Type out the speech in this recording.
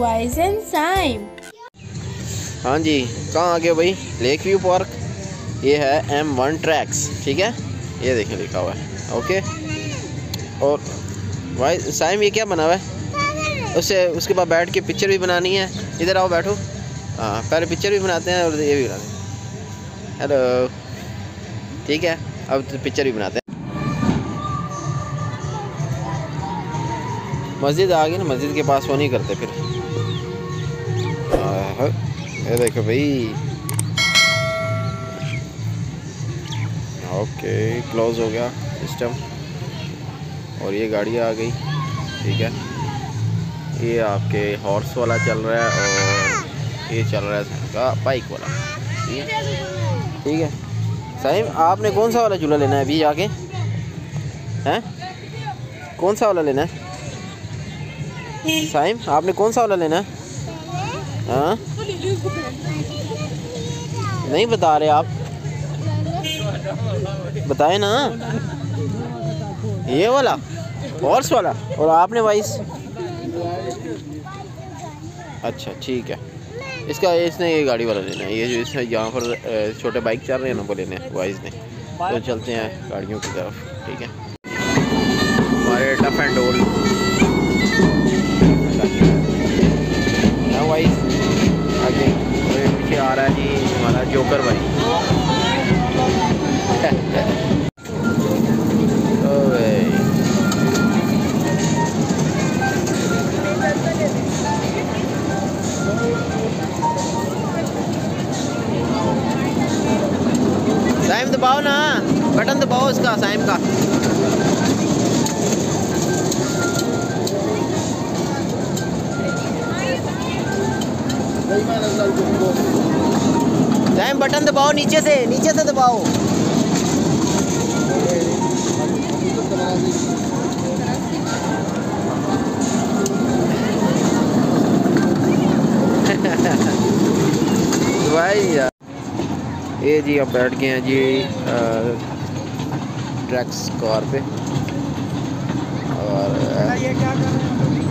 Wise and Saim. हाँ जी, कहाँ आ गए भाई? Lake view park. ये है M1 ट्रैक्स, ठीक है, ये देखें लिखा हुआ है। ओके, और भाई साइम ये क्या बना हुआ है? उसके बाद बैठ के पिक्चर भी बनानी है। इधर आओ बैठो। हाँ, पहले पिक्चर भी बनाते हैं और ये भी बनाते हैं। हेलो, ठीक है, अब तो पिक्चर भी बनाते हैं। मस्जिद आ गई ना, मस्जिद के पास वो नहीं करते फिर। ये देखो भाई। ओके, क्लोज हो गया सिस्टम और ये गाड़ी आ गई, ठीक है। ये आपके हॉर्स वाला चल रहा है और ये चल रहा है का बाइक वाला, ठीक है। साहिब, आपने कौन सा वाला झूला लेना है अभी जाके? हैं, कौन सा वाला लेना है साहिब? आपने कौन सा वाला लेना है? हाँ, नहीं बता रहे आप, बताए ना। ये वाला हॉर्स वाला, और आपने वाइस? अच्छा ठीक है, इसने ये गाड़ी वाला लेना है। ये जो इसमें जहाँ पर छोटे बाइक चल रहे हैं ना, वो लेने हैं वाइस ने। तो चलते हैं गाड़ियों की तरफ, ठीक है। हमारे टफ एंड डोल वाइस आगे पीछे आ रहा है जी हमारा जोकर भाई। साइम दबाओ ना, बटन दबाओ उसका, साइम का। साइम बटन दबाओ, नीचे से दबाओ। भाई यार, ये जी अब बैठ गए हैं जी ट्रैक्स कार पे। और ये क्या कर रहे हैं?